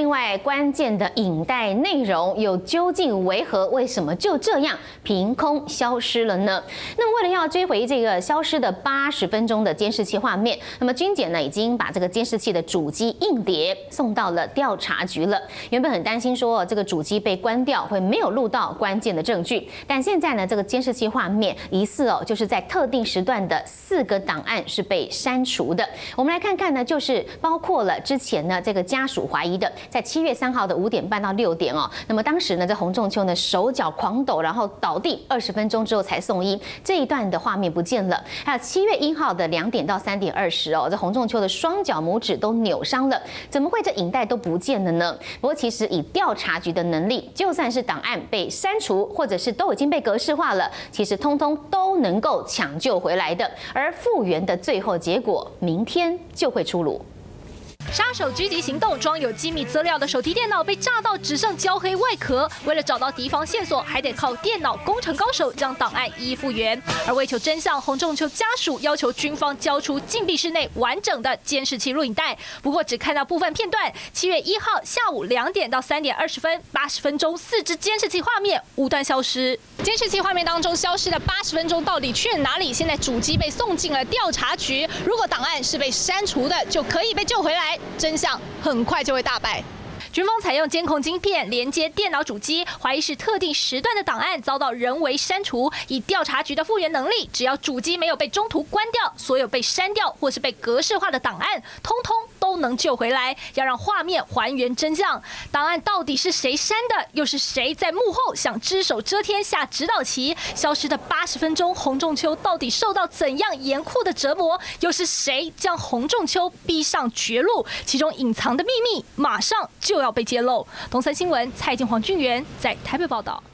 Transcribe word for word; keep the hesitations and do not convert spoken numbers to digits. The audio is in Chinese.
另外，关键的影带内容又究竟为何？为什么就这样凭空消失了呢？那么，为了要追回这个消失的八十分钟的监视器画面，那么军检呢已经把这个监视器的主机硬碟送到了调查局了。原本很担心说这个主机被关掉会没有录到关键的证据，但现在呢，这个监视器画面疑似哦，就是在特定时段的四个档案是被删除的。我们来看看呢，就是包括了之前呢这个家属怀疑的，在七月三号的五点半到六点哦，那么当时呢，这洪仲丘呢手脚狂抖，然后倒地二十分钟之后才送医，这一段的画面不见了。还有七月一号的两点到三点二十哦，这洪仲丘的双脚拇指都扭伤了，怎么会这影带都不见了呢？不过其实以调查局的能力，就算是档案被删除，或者是都已经被格式化了，其实通通都能够抢救回来的。而复原的最后结果，明天就会出炉。 杀手狙击行动，装有机密资料的手提电脑被炸到只剩焦黑外壳。为了找到敌方线索，还得靠电脑工程高手将档案一一复原。而为求真相，洪仲丘家属要求军方交出禁闭室内完整的监视器录影带，不过只看到部分片段。七月一号下午两点到三点二十分，八十分钟四支监视器画面无端消失。监视器画面当中消失的八十分钟到底去了哪里？现在主机被送进了调查局，如果档案是被删除的，就可以被救回来。真相很快就会大白。军方采用监控晶片连接电脑主机，怀疑是特定时段的档案遭到人为删除。以调查局的复原能力，只要主机没有被中途关掉，所有被删掉或是被格式化的档案，通通都能救回来。要让画面还原真相，档案到底是谁删的，又是谁在幕后想只手遮天下指导棋？消失的八十分钟，洪仲丘到底受到怎样严酷的折磨？又是谁将洪仲丘逼上绝路？其中隐藏的秘密，马上就要被揭露。东森新闻蔡进黄俊元在台北报道。